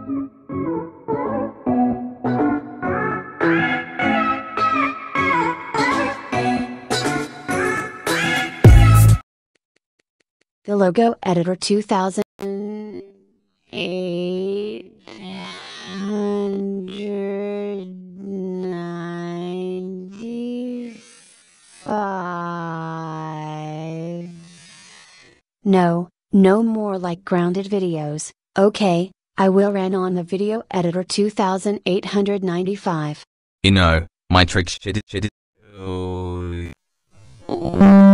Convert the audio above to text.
The logo editor 2895. No, no more like grounded videos. Okay, I will run on the video editor 2895. My trick shit.